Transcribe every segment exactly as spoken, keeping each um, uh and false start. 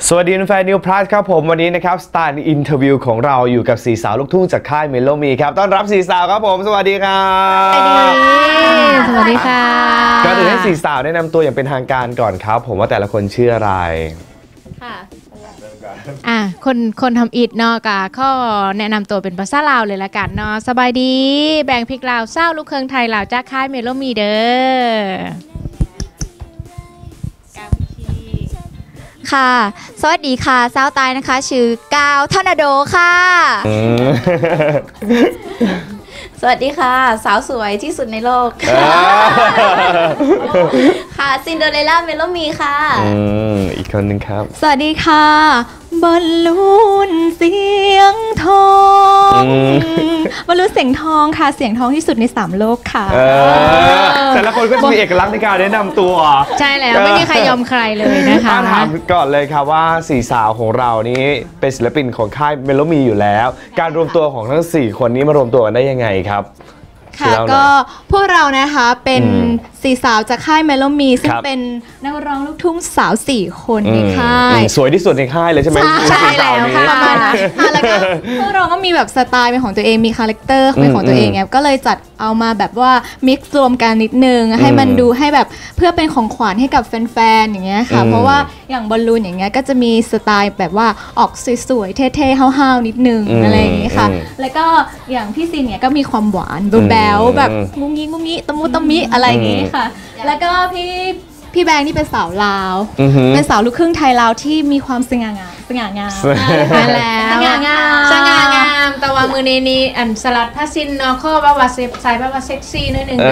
สวัสดีแฟนนิวพลัสครับผมวันนี้นะครับสตาร์อินเทอร์วิวของเราอยู่กับสี่สาวลูกทุ่งจากค่ายเมโลมีครับต้อนรับสี่สาวครับผมสวัสดีครับสวัสดีค่ะก็ถึงให้สี่สาวแนะนำตัวอย่างเป็นทางการก่อนครับผมว่าแต่ละคนชื่ออะไรค่ะอ่ะคนคนทำอิฐเนาะกะข้อแนะนำตัวเป็นภาษาลาวเลยละกันเนาะสบายดีแบ่งพริกลาวเศร้าลูกเครื่องไทยลาวจากค่ายเมโลมีเด้อค่ะสวัสดีค่ะสาวตายนะคะชื่อกาวทอร์นาโดค่ะสวัสดีค่ะสาวสวยที่สุดในโลกค่ะซินเดอเรลล่าเมโลมีค่ะอีกคนหนึ่งครับสวัสดีค่ะบอลลูนเสียงทองบอลลูนเสียงทองค่ะเสียงทองที่สุดในสามโลกค่ะแต่ละคนก็จะมีเอกลักษณ์ในการแนะนำตัวใช่แล้วไม่มีใครยอมใครเลยนะคะถามก่อนเลยครับว่าสี่สาวของเรานี้เป็นศิลปินของค่ายเมโลมีอยู่แล้วการรวมตัวของทั้งสี่คนนี้มารวมตัวกันได้ยังไงครับค่ะก็พวกเรานะคะเป็นสี่สาวจากค่ายเมโลมีซึ่งเป็นนักร้องลูกทุ่งสาวสี่คนในค่ายสวยที่สุดในค่ายเลยใช่ไหมใช่แล้วค่ะประมาณนั้นแล้วก็พวกเราก็มีแบบสไตล์เป็นของตัวเองมีคาแรคเตอร์เป็นของตัวเองไงก็เลยจัดเอามาแบบว่ามิกซ์รวมกันนิดนึงให้มันดูให้แบบเพื่อเป็นของขวัญให้กับแฟนๆอย่างเงี้ยค่ะเพราะว่าอย่างบอลลูนอย่างเงี้ยก็จะมีสไตล์แบบว่าออกสวยๆเท่ๆห้าวๆนิดนึงอะไรอย่างเงี้ยค่ะแล้วก็อย่างพี่ซินเนี่ยก็มีความหวานแบ๊วแบบงุ้งงี้งุ้งงี้ตะมุตะมิอะไรอย่างงี้ค่ะแล้วก็พี่พี่แบงค์นี่เป็นสาวลาวเป็นสาวลูกครึ่งไทยลาวที่มีความสง่างามสง่างามมาแล้วสง่างามสง่างามแต่ว่ามือนี้นี่อันสลัดผ้าสิ้นเนาะข้อว่าว่าเซฟใส่แบบว่าเซ็กซี่นิดนึง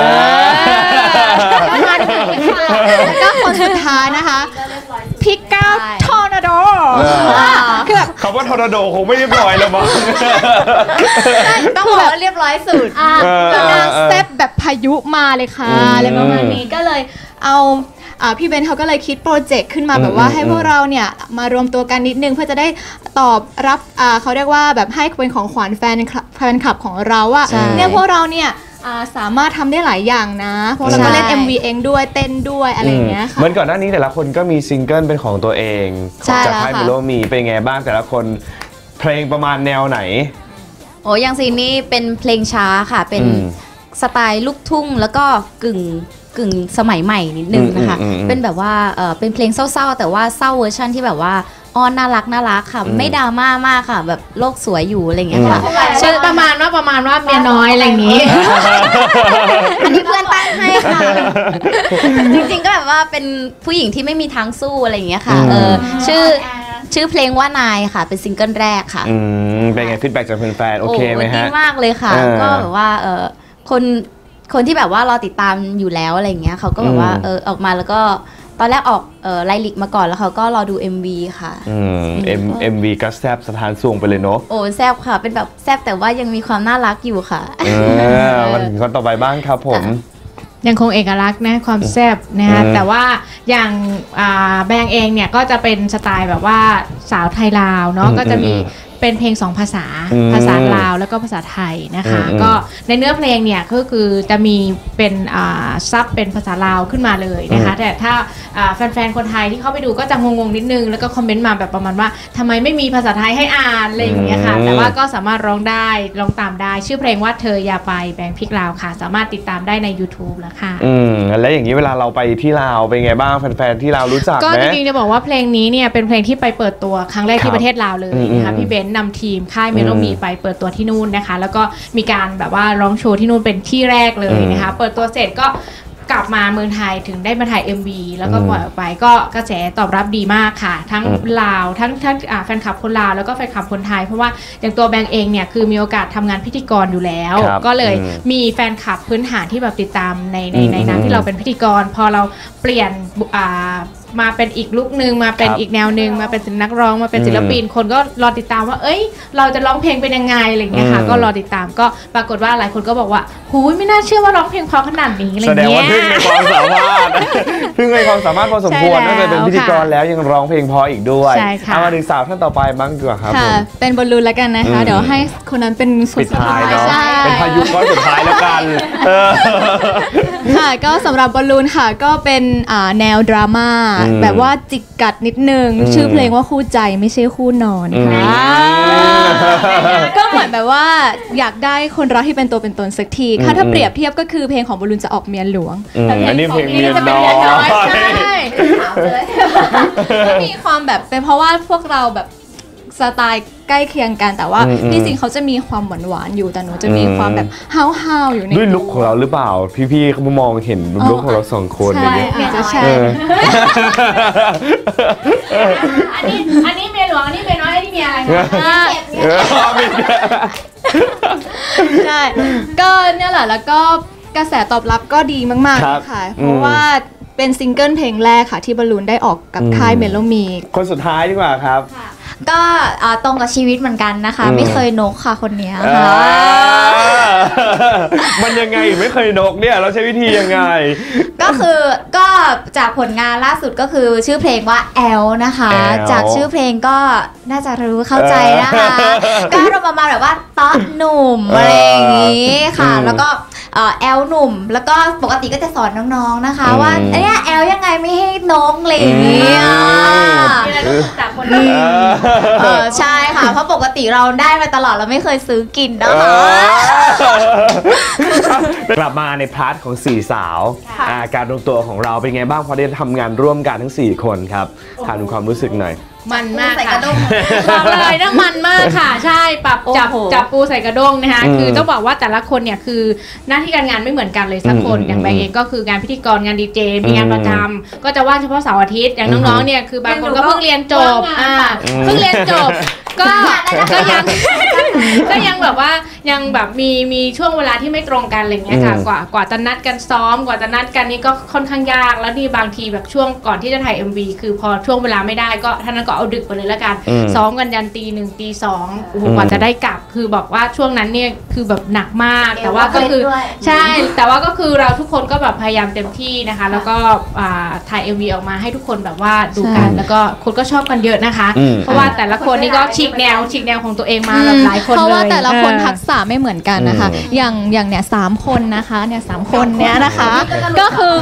ก็คนสุดท้ายนะคะพี่ก้าวทอร์นาโดคือแบบคำว่าทอร์นาโดคงไม่เรียบร้อยแล้วมั้งต้องบอกว่าเรียบร้อยสุดนางเซฟแบบพายุมาเลยค่ะอะไรประมาณนี้ก็เลยเอาพี่เบนเขาก็เลยคิดโปรเจกต์ขึ้นมาแบบว่าให้พวกเราเนี่ยมารวมตัวกันนิดนึงเพื่อจะได้ตอบรับเขาเรียกว่าแบบให้เป็นของขวัญแฟนแฟนคลับของเราว่าเนี่ยพวกเราเนี่ยสามารถทำได้หลายอย่างนะเพราะเราก็เล่น เอ็ม วี เองด้วยเต้นด้วยอะไรอย่างเงี้ยค่ะเหมือนก่อนหน้านี้แต่ละคนก็มีซิงเกิลเป็นของตัวเองจากค่ายเมโลมีเป็นไงบ้างแต่ละคนเพลงประมาณแนวไหนโอ้ยังซีนี่เป็นเพลงช้าค่ะเป็นสไตล์ลูกทุ่งแล้วก็กึ่งกึ่งสมัยใหม่นิดนึงนะคะเป็นแบบว่าเออเป็นเพลงเศร้าๆแต่ว่าเศร้าเวอร์ชันที่แบบว่าอ้อนน่ารักน่ารักค่ะไม่ดราม่ามากค่ะแบบโลกสวยอยู่อะไรอย่างเงี้ยค่ะชื่อประมาณว่าประมาณว่าเมียน้อยอะไรอย่างงี้อันนี้เพื่อนตั้งให้ค่ะจริงๆก็แบบว่าเป็นผู้หญิงที่ไม่มีทางสู้อะไรอย่างเงี้ยค่ะเออชื่อชื่อเพลงว่านายค่ะเป็นซิงเกิลแรกค่ะอืมเป็นไงฟีดแบ็กจากแฟนๆโอเคไหมฮะดีมากเลยค่ะก็แบบว่าเออคนคนที่แบบว่ารอติดตามอยู่แล้วอะไรอย่างเงี้ยเขาก็แบบว่าเออออกมาแล้วก็ตอนแรกออกเออไลลิกมาก่อนแล้วเขาก็รอดู เอ็ม วี ค่ะอืมเอ็มเอ็มวีก็แซบสถานสูงไปเลยเนาะโอ้แซบค่ะเป็นแบบแซบแต่ว่ายังมีความน่ารักอยู่ค่ะเออมาถึงคนต่อไปบ้างครับผมยังคงเอกลักษณ์นะความแซ่บนะคะแต่ว่าอย่างแบงเองเนี่ยก็จะเป็นสไตล์แบบว่าสาวไทยลาวเนาะก็จะมีเป็นเพลงสองภาษาภาษาลาวแล้วก็ภาษาไทยนะคะก็ในเนื้อเพลงเนี่ยก็คือจะมีเป็นซับเป็นภาษาลาวขึ้นมาเลยนะคะแต่ถ้าแฟนๆคนไทยที่เข้าไปดูก็จะงงๆนิดนึงแล้วก็คอมเมนต์มาแบบประมาณว่าทำไมไม่มีภาษาไทยให้อ่านอะไรอย่างเงี้ยค่ะแต่ว่าก็สามารถร้องได้ร้องตามได้ชื่อเพลงว่าเธออย่าไปแบงค์พริกลาวค่ะสามารถติดตามได้ใน YouTube แล้วค่ะอืมแล้วอย่างนี้เวลาเราไปที่ลาวเป็นไงบ้างแฟนๆที่ลาวรู้จักไหมก็จริงๆจะบอกว่าเพลงนี้เนี่ยเป็นเพลงที่ไปเปิดตัวครั้งแรกที่ประเทศลาวเลยนะคะพี่เบนนำทีมค่ายเมโลมีไปเปิดตัวที่นู่นนะคะแล้วก็มีการแบบว่าร้องโชว์ที่นู่นเป็นที่แรกเลยนะคะเปิดตัวเสร็จก็กลับมาเมืองไทยถึงได้มาถ่าย เอ็ม วี แล้วก็ปล่อยออกไปก็กระแสตอบรับดีมากค่ะทั้งลาวทั้งทั้งแฟนคลับคนลาวแล้วก็แฟนคลับคนไทยเพราะว่าอย่างตัวแบงค์เองเนี่ยคือมีโอกาสทำงานพิธีกรอยู่แล้วก็เลยมีแฟนคลับพื้นฐานที่แบบติดตามในในในนั้นที่เราเป็นพิธีกรพอเราเปลี่ยนมาเป็นอีกลุคนึงมาเป็นอีกแนวนึงมาเป็นนักร้องมาเป็นศิลปินคนก็รอติดตามว่าเอ้ยเราจะร้องเพลงเป็นยังไงอะไรอย่างเงี้ยค่ะก็รอติดตามก็ปรากฏว่าหลายคนก็บอกว่าหูยไม่น่าเชื่อว่าร้องเพลงเพราะขนาดนี้อะไรเงี้ยแสดงว่าพึ่งในความสามารถพึ่งในความสามารถพอสมควรน่าจะเป็นพิธีกรแล้วยังร้องเพลงเพราะอีกด้วยเอามาถึงสาวท่านต่อไปบ้างดีกว่าครับค่ะเป็นบอลลูนแล้วกันนะคะเดี๋ยวให้คนนั้นเป็นสุดท้ายเนาะเป็นพายุก้อนสุดท้ายแล้วกันค่ะก็สำหรับบอลลูนค่ะก็เป็นอ่าแนวดราม่าแบบว่าจิกกัดนิดนึงชื่อเพลงว่าคู่ใจไม่ใช่คู่นอนค่ะก็เหมือนแบบว่าอยากได้คนรักที่เป็นตัวเป็นตนสักทีถ้าถ้าเปรียบเทียบก็คือเพลงของบอลลูนจะออกเมียหลวงอันนี้เพลงเมียน้อยใช่มีความแบบเป็นเพราะว่าพวกเราแบบสไตล์ใกล้เคียงกันแต่ว่าพี่สิงเขาจะมีความหวานหวานอยู่แต่หนูจะมีความแบบห้าวห้าวอยู่ในด้วยลุคของเราหรือเปล่าพี่ๆเขามองเห็นลุคของเราสองคนอะไรเงี้ยอาจจะใช่อันนี้อันนี้เมียหลวงอันนี้เมียน้อยอันนี้เมียอะไรใช่ก็เนี่ยแหละแล้วก็กระแสตอบรับก็ดีมากๆค่ะเพราะว่าเป็นซิงเกิลเพลงแรกค่ะที่บอลลูนได้ออกกับค่ายเมโลมีคนสุดท้ายดีกว่าครับก็ตรงกับชีวิตเหมือนกันนะคะไม่เคยนกค่ะคนเนี้ยค่ะมันยังไงไม่เคยนกเนี่ยเราใช้วิธียังไงก็คือก็จากผลงานล่าสุดก็คือชื่อเพลงว่าแอลนะคะจากชื่อเพลงก็น่าจะรู้เข้าใจนะคะก็เราประมาณแบบว่าต๊อกหนุ่มอะไรอย่างนี้ค่ะแล้วก็แอลหนุ่มแล้วก็ปกติก็จะสอนน้องๆนะคะว่าเนี่ยแอลยังไงไม่ให้นกอะไรอย่างเงี้ยจากคนนี้ใช่ค่ะเพราะปกติเราได้มาตลอดเราไม่เคยซื้อกินนะคะกลับมาในพาร์ทของสี่สาวการรวมตัวของเราเป็นไงบ้างพอได้ทำงานร่วมกันทั้งสี่คนครับถามถึงความรู้สึกหน่อยมันมากค่ะบอกเลยนะมันมากค่ะใช่ปรับจับจับปูใส่กระด้งนะคะคือต้องบอกว่าแต่ละคนเนี่ยคือหน้าที่การงานไม่เหมือนกันเลยสักคนอย่างแบงค์เองก็คืองานพิธีกรงานดีเจมีงานประจำก็จะว่างเฉพาะเสาร์อาทิตย์อย่างน้องๆเนี่ยคือบางคนก็เพิ่งเรียนจบอ่าเพิ่งเรียนจบก็ก็ยังก็ยังแบบว่ายังแบบมีมีช่วงเวลาที่ไม่ตรงกันอะไรเงี้ยค่ะกว่ากว่าจะนัดกันซ้อมกว่าจะนัดกันนี่ก็ค่อนข้างยากแล้วนี่บางทีแบบช่วงก่อนที่จะถ่าย เอ็ม วี คือพอช่วงเวลาไม่ได้ก็ท่านั้นก็เอาดึกไปเลยแล้วกันซ้อมกันยันตีหนึ่งตีสองโอ้โหกว่าจะได้กลับคือบอกว่าช่วงนั้นเนี่ยคือแบบหนักมากแต่ว่าก็คือใช่แต่ว่าก็คือเราทุกคนก็แบบพยายามเต็มที่นะคะแล้วก็ถ่าย เอ็ม วี ออกมาให้ทุกคนแบบว่าดูกันแล้วก็คนก็ชอบกันเยอะนะคะเพราะว่าแต่ละคนนี่ก็ฉีกแนวฉีกแนวของตัวเองมาแบบหลายคนเลยเพราะว่าแต่ละคนทักษะไม่เหมือนกันนะคะอย่างอย่างเนี่ยสามคนนะคะเนี่ยสามคนเนี้ยนะคะก็คือ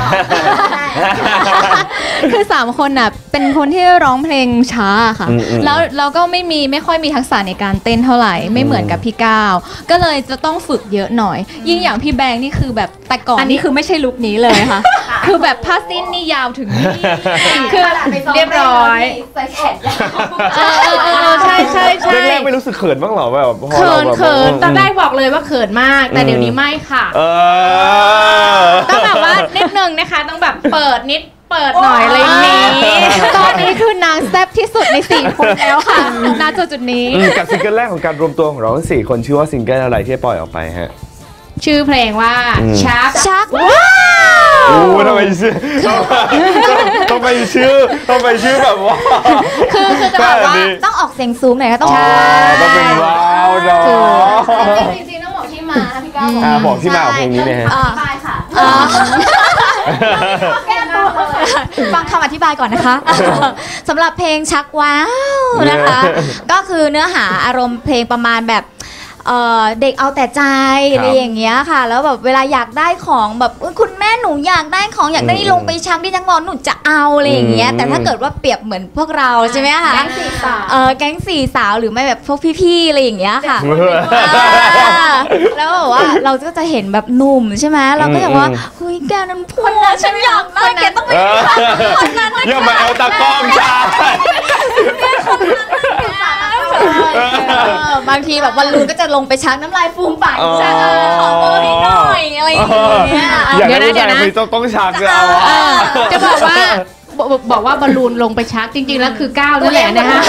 คือสามคนน่ะเป็นคนที่ร้องเพลงช้าค่ะแล้วเราก็ไม่มีไม่ค่อยมีทักษะในการเต้นเท่าไหร่ไม่เหมือนกับพี่ก้าวก็เลยจะต้องฝึกเยอะหน่อยยิ่งอย่างพี่แบงค์นี่คือแบบแต่ก่อนนี่คือไม่ใช่ลุคนี้เลยค่ะคือแบบผ้าสิ้นนี่ยาวถึงนี่คือเรียบร้อยใส่แขนยาวใช่ใช่ใช่แรกๆไม่รู้สึกเขินบ้างหรอแบบเขินเขินตอนแรกบอกเลยว่าเขินมากแต่เดี๋ยวนี้ไม่ค่ะต้องแบบว่านิดนึงนะคะต้องแบบเปิดนิดเปิดหน่อยอะไรอย่างนี้ตอนนี้คือนางแซ่บที่สุดในสี่คนแล้วค่ะณจุดจุดนี้กับซิงเกิลแรกของการรวมตัวของเราทั้งสี่คนชื่อว่าซิงเกิลอะไรที่ปล่อยออกไปฮะชื่อเพลงว่าชักชักว้าวโอ้ทำไมชื่อทำไมชื่อทำไมชื่อแบบว่าคือคือจะบอกว่าต้องออกเสียงสูงหน่อยค่ะต้องต้องเป็นว้าวเนาะจริงๆต้องบอกที่มานะพี่ก้าวบอกที่มาของเพลงนี้เลยฮะบายค่ะฟังคำอธิบายก่อนนะคะสำหรับเพลงชักว้าวนะคะก็คือเนื้อหาอารมณ์เพลงประมาณแบบเด็กเอาแต่ใจอะไรอย่างเงี้ยค่ะแล้วแบบเวลาอยากได้ของแบบคุณแม่หนูอยากได้ของอยากได้นี่ลงไปชักที่จังหวะหนูจะเอาอะไรอย่างเงี้ยแต่ถ้าเกิดว่าเปรียบเหมือนพวกเราใช่ไหมคะแก๊งสี่สาวเออแก๊งสี่สาวหรือไม่แบบพวกพี่ๆอะไรอย่างเงี้ยค่ะแล้วแบบว่าเราก็จะเห็นแบบหนุ่มใช่ไหมเราก็จะว่าเฮ้ยแกนั้นพูดนะฉันอยากได้แกต้องไม่คนนั้นอย่ามาเอาตากล้องจ้าบางทีแบบวันรุ่นก็จะลงไปชักน้ำลายฟูมปากชักขอเบอร์ให้หน่อยอะไรอย่างเงี้ยเดี๋ยวนะเดี๋ยวนะต้องชักเอาจะบอกว่าบอกว่าบอลลูนลงไปชักจริงๆแล้วคือก้าวนั่นแหละนะฮะ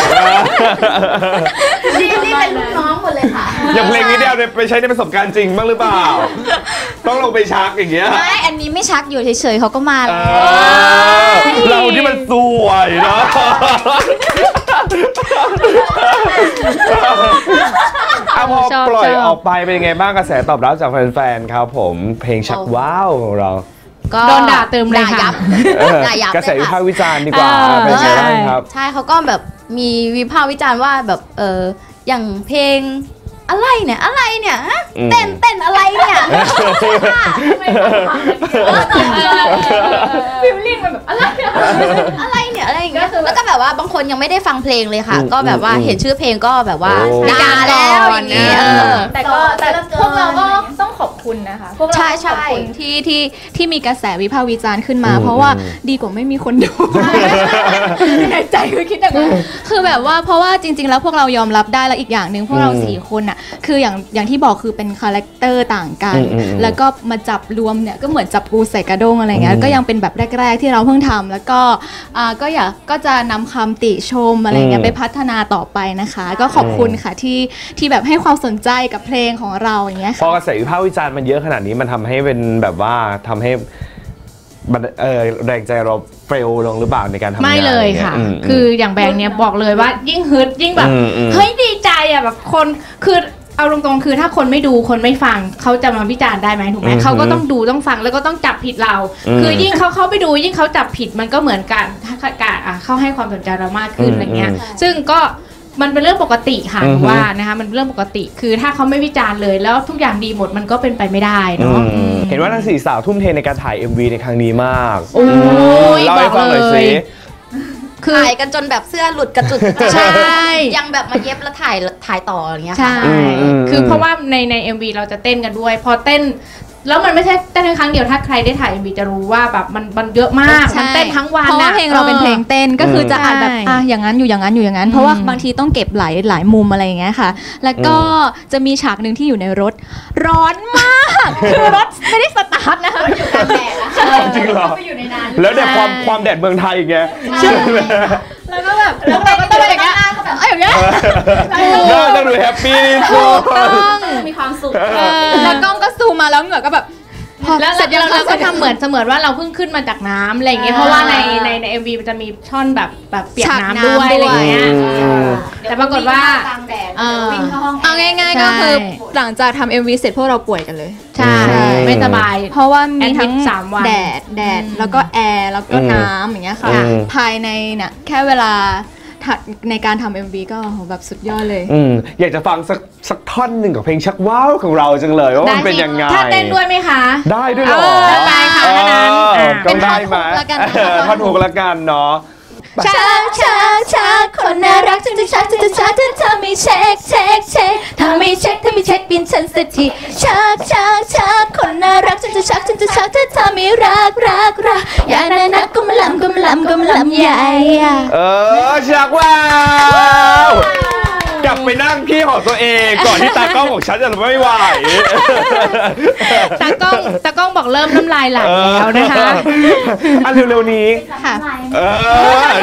นี่นี่เป็นลูกน้องหมดเลยค่ะอย่างเพลงนี้เดียวไปใช้ในประสบการณ์จริงบ้างหรือเปล่าต้องลงไปชักอย่างเงี้ยไม่อันนี้ไม่ชักอยู่เฉยๆเขาก็มาแล้วเราที่มันสวยเนาะอะพอปล่อยออกไปเป็นยังไงบ้างกระแสตอบรับจากแฟนๆครับผมเพลงชักว้าวของเราโดนด่าเติมเลยค่ะกระแสวิพากษ์วิจารณ์ดีกว่าเป็นไงบ้างครับใช่เขาก็แบบมีวิพากษ์วิจารณ์ว่าแบบเอออย่างเพลงอะไรเนี่ยอะไรเนี่ยเต้นเต้นอะไรเนี่ยฟิลลิ่งมันแบบอะไรอะไรเนี่ยอะไรอย่างเงี้ยแล้วก็แบบว่าบางคนยังไม่ได้ฟังเพลงเลยค่ะก็แบบว่าเห็นชื่อเพลงก็แบบว่าด่าแล้วอย่างเงี้ยแต่ก็แต่พวกเราก็ต้องขอบคุณนะคะพวกเราขอบคุณที่ที่ที่มีกระแสวิพากษ์วิจารณ์ขึ้นมาเพราะว่าดีกว่าไม่มีคนดูในใจคือคิดแบบคือแบบว่าเพราะว่าจริงๆแล้วพวกเรายอมรับได้แล้วอีกอย่างหนึ่งพวกเราสี่คนอ่ะคืออย่างอย่างที่บอกคือเป็นคาแรคเตอร์ต่างกันแล้วก็มาจับรวมเนี่ยก็เหมือนจับปูใส่กระด้งอะไรเงี้ยก็ยังเป็นแบบแรกๆที่เราเพิ่งทำแล้วก็อ่าก็อยากก็จะนำคำติชมอะไรเงี้ยไปพัฒนาต่อไปนะคะก็ขอบคุณค่ะที่ที่แบบให้ความสนใจกับเพลงของเราอย่างเงี้ยพอกระแสวิพากษ์วิจารณ์มันเยอะขนาดนี้มันทำให้เป็นแบบว่าทำให้เออแรงใจเราเฟลลงหรือเปล่าในการทำงานไม่เลยค่ะคืออย่างแบงค์เนี้ยบอกเลยว่ายิ่งฮึดยิ่งแบบเฮ้ยดีใจอ่ะแบบคนคือเอาตรงๆคือถ้าคนไม่ดูคนไม่ฟังเขาจะมาวิจารณ์ได้ไหมถูกไหมเขาก็ต้องดูต้องฟังแล้วก็ต้องจับผิดเราคือยิ่งเขาเขาไปดูยิ่งเขาจับผิดมันก็เหมือนกันการเขาให้ความสนใจเรามากขึ้นอะไรเงี้ยซึ่งก็มันเป็นเรื่องปกติค่ะว่านะคะมันเป็นเรื่องปกติคือถ้าเขาไม่วิจารณ์เลยแล้วทุกอย่างดีหมดมันก็เป็นไปไม่ได้เนาะเห็นว่าทั้งสี่สาวทุ่มเทในการถ่าย เอ็ม วี ในครั้งนี้มากโอ้ยบอกเลยคือถ่ายกันจนแบบเสื้อหลุดกระจุดใช่ยังแบบมาเย็บแล้วถ่ายถ่ายต่ออย่างเงี้ยใช่คือเพราะว่าในใน เอ็ม วี เราจะเต้นกันด้วยพอเต้นแล้วมันไม่ใช่เต้นครั้งเดียวถ้าใครได้ถ่าย เอ็ม วี จะรู้ว่าแบบมันมันเยอะมากมันเต้นทั้งวันเพราะว่าเพลงเราเป็นเพลงเต้นก็คือจะอัดแบบอ่ะอย่างนั้นอยู่อย่างนั้นอยู่อย่างนั้นเพราะว่าบางทีต้องเก็บหลายหลายมุมอะไรอย่างเงี้ยค่ะแล้วก็จะมีฉากหนึ่งที่อยู่ในรถร้อนมากคือรถไม่ได้สตาร์ทนะคะอยู่กลางแดดจริงเหรอแล้วแดดความความแดดเมืองไทยอีกไงแล้วก็แบบแล้วเราก็ต้องอย่างเงี้ยแบบอย่างเงี้ยต้องดูแฮปปี้ถูกต้องมีความสุขแล้วกล้องก็ซูมมาแล้วเหงื่อก็แบบแล้วเราเราก็ทำเหมือนเสมือนว่าเราเพิ่งขึ้นมาจากน้ำอะไรอย่างเงี้ยเพราะว่าในในใน เอ็ม วี มันจะมีช่อนแบบแบบเปียกน้ำด้วยอะไรอย่างเงี้ยแต่ปรากฏว่าเอาง่ายๆก็คือหลังจากทำ เอ็ม วี เสร็จพวกเราป่วยกันเลยใช่ไม่สบายเพราะว่ามีทั้งแดดแดดแล้วก็แอร์แล้วก็น้ำอย่างเงี้ยค่ะภายในเนี่ยแค่เวลาในการทำ เอ็ม วี ก็แบบสุดยอดเลยอืมอยากจะฟังสักสักท่อนหนึ่งกับเพลงชักว้าวของเราจังเลยว่ามันเป็นยังไงถ้าเต้นด้วยไหมคะได้ด้วยเหรอได้ค่ะนั้นก็ได้มาท่อนฮุกละกันเนาะช้าช้าช้าคนน่ารักจังจะช้าจังจะช้าถ้าเธอไม่เช็คเช็คเช็คถ้าไม่เช็คถ้าไม่เช็คบินฉันสักทีช้าช้าช้าคนน่ารักจังจะช้าจังจะช้าถ้าเธอไม่รักรักรักอย่านานักก็มาลำก็มาลำก็มาลำใหญ่เออชักว้าวกลับไปนั่งที่ของตัวเองก่อนที่ตากล้องของฉันจะไม่ไหวตากล้องตากล้องบอกเริ่มน้ำลายไหลแล้วนะคะอันเร็วๆนี้ค่ะเออ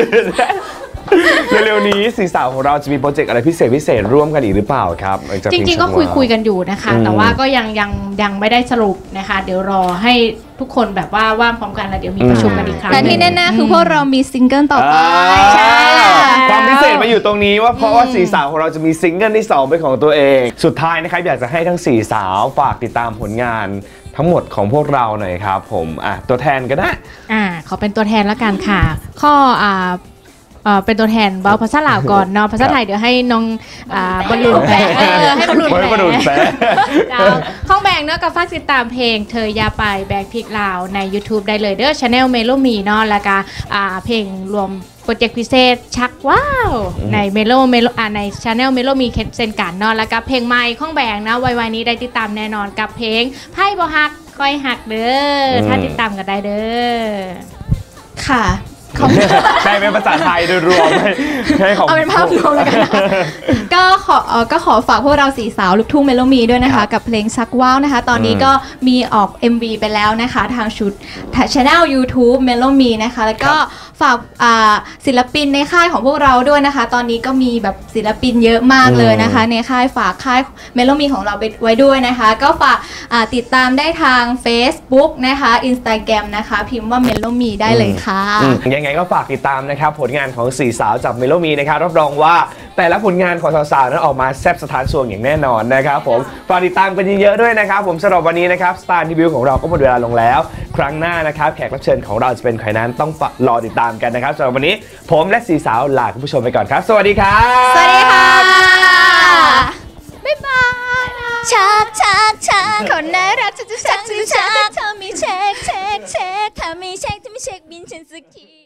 เร็วๆนี้สี่สาวของเราจะมีโปรเจกต์อะไรพิเศษพิเศษร่วมกันอีกหรือเปล่าครับจริงๆก็คุยคุยกันอยู่นะคะแต่ว่าก็ยังยังยังไม่ได้สรุปนะคะเดี๋ยวรอให้ทุกคนแบบว่าว่างพร้อมกันแล้วเดี๋ยวมีประชุมกันอีกครั้งแต่ที่แน่ๆคือพวกเรามีซิงเกิลต่อไปใช่ความพิเศษมาอยู่ตรงนี้ว่าเพราะว่าสี่สาวของเราจะมีซิงเกิลที่สองเป็นของตัวเองสุดท้ายนะครับอยากจะให้ทั้งสี่สาวฝากติดตามผลงานทั้งหมดของพวกเราหน่อยครับผมอ่ะตัวแทนก็ได้อ่าขอเป็นตัวแทนแล้วกันค่ะข้ออ่าเออเป็นตัวแทนเบาภาษาลาวก่อนเนาะภาษาไทยเดี๋ยวให้น้องอ่าบอลลูนแปลให้บอลลูนแปลข้องแบงเนาะกับฝากติดตามเพลงเธอยาไปแบกพริกลาวใน YouTube ได้เลยเด้อ Channel Melo มีเนาะแล้วก็อ่าเพลงรวมโปรเจกต์พิเศษชักว้าวใน Melo Melo อ่าใน Channel Melo มีเช่นกันเนาะแล้วก็เพลงใหม่ข้องแบงนะไวๆนี้ได้ติดตามแน่นอนกับเพลงไพ่บ่ฮักก้อยหักเด้อถ้าติดตามกันได้เด้อค่ะได้เป็นภาษาไทยโดยรวมให้ของเอาเป็นภาพรวมแล้วกันก็ขอก็ขอฝากพวกเราสี่สาวลูกทุ่งเมโลมีด้วยนะคะกับเพลงชักว้าวนะคะตอนนี้ก็มีออก เอ็ม วี ไปแล้วนะคะทางชุด Channel YouTube เมโลมีนะคะแล้วก็ฝากศิลปินในค่ายของพวกเราด้วยนะคะตอนนี้ก็มีแบบศิลปินเยอะมากเลยนะคะในค่ายฝากค่ายเมโลมีของเราไว้ด้วยนะคะก็ฝากติดตามได้ทาง Facebook นะคะ Instagram นะคะพิมพ์ว่าเมโลมีได้เลยค่ะยังไงก็ฝากติดตามนะครับผลงานของสี่สาวจากเมโลมีนะครับรับรองว่าแต่ละผลงานของสาวๆนั้นออกมาแซ่บสถานสวงอย่างแน่นอนนะครับผมฝากติดตามกันเยอะๆด้วยนะครับผมสำหรับวันนี้นะครับสตาร์ทีวีของเราก็หมดเวลาลงแล้วครั้งหน้านะครับแขกรับเชิญของเราจะเป็นใครนั้นต้องรอติดตามกันนะครับสำหรับวันนี้ผมและสี่สาวลาคุณผู้ชมไปก่อนครับสวัสดีครับสวัสดีค่ะบ๊ายบายชักชักชักคนน่ารักฉันจะชักฉันจะชักถ้ามีเช็คเช็คเช็คถ้ามีเช็คจะไม่เช็คบินฉันสักที